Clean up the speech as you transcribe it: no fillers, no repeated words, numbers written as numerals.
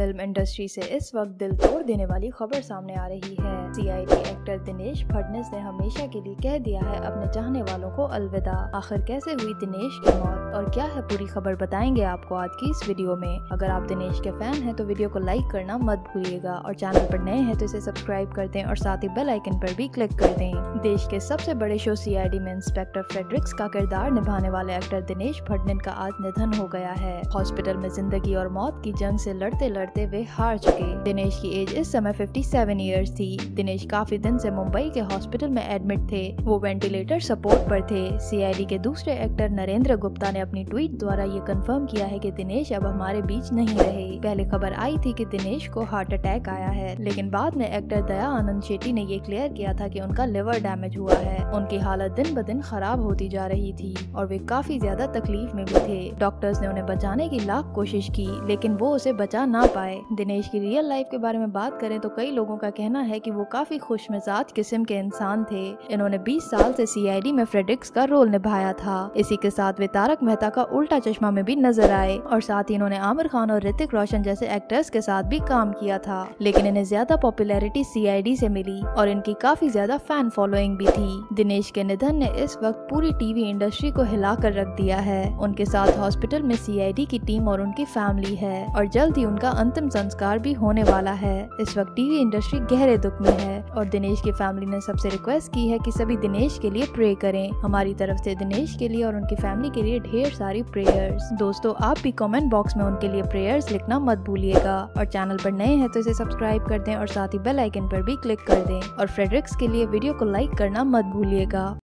Film industry से इस वक्त दिल तोड़ देने वाली खबर सामने आ रही है। सीआईडी एक्टर दिनेश फडणवीस ने हमेशा के लिए कह दिया है अपने चाहने वालों को अलविदा। आखिर कैसे हुई दिनेश की मौत और क्या है पूरी खबर बताएंगे आपको आज की इस वीडियो में। अगर आप दिनेश के फैन हैं तो वीडियो को लाइक करना मत भूलिएगा और चैनल पर नए हैं तो इसे सब्सक्राइब कर दें और साथ ही बेल आइकन पर भी क्लिक कर दें। देश के सबसे बड़े शो सीआईडी में इंस्पेक्टर फ्रेडरिक्स का किरदार निभाने वाले एक्टर दिनेश फडणवीस का आज निधन हो गया है। हॉस्पिटल में जिंदगी और मौत की जंग से लड़ते लड़ते वे हार चुके। दिनेश की एज इस समय 57 इयर्स थी। दिनेश काफी दिन से मुंबई के हॉस्पिटल में एडमिट थे। वो वेंटिलेटर सपोर्ट पर थे। सीआईडी के दूसरे एक्टर नरेंद्र गुप्ता ने अपनी ट्वीट द्वारा ये कंफर्म किया है कि दिनेश अब हमारे बीच नहीं रहे। पहले खबर आई थी कि दिनेश को हार्ट अटैक आया है, लेकिन बाद में एक्टर दया आनंद शेट्टी ने ये क्लियर किया था कि उनका लिवर डैमेज हुआ है। उनकी हालत दिन ब दिन खराब होती जा रही थी और वे काफी ज्यादा तकलीफ में भी थे। डॉक्टर्स ने उन्हें बचाने की लाख कोशिश की, लेकिन वो उसे बचा ना पाए। दिनेश की रियल लाइफ के बारे में बात करें तो कई लोगों का कहना है कि वो काफी खुशमिजाज किस्म के इंसान थे। इन्होंने 20 साल से सीआईडी में फ्रेडरिक्स का रोल निभाया था। इसी के साथ वे तारक मेहता का उल्टा चश्मा में भी नजर आए और साथ ही इन्होंने आमिर खान और ऋतिक रोशन जैसे एक्टर्स के साथ भी काम किया था। लेकिन इन्हें ज्यादा पॉपुलैरिटी सीआईडी से मिली और इनकी काफी ज्यादा फैन फॉलोइंग भी थी। दिनेश के निधन ने इस वक्त पूरी टीवी इंडस्ट्री को हिला कर रख दिया है। उनके साथ हॉस्पिटल में सीआईडी की टीम और उनकी फैमिली है और जल्द ही उनका अंतिम संस्कार भी होने वाला है। इस वक्त टीवी इंडस्ट्री गहरे दुख में है और दिनेश की फैमिली ने सबसे रिक्वेस्ट की है कि सभी दिनेश के लिए प्रे करें। हमारी तरफ से दिनेश के लिए और उनकी फैमिली के लिए ढेर सारी प्रेयर्स। दोस्तों, आप भी कमेंट बॉक्स में उनके लिए प्रेयर्स लिखना मत भूलिएगा और चैनल पर नए हैं तो इसे सब्सक्राइब कर दें और साथ ही बेल आइकन पर भी क्लिक कर दें और फ्रेडरिक्स के लिए वीडियो को लाइक करना मत भूलिएगा।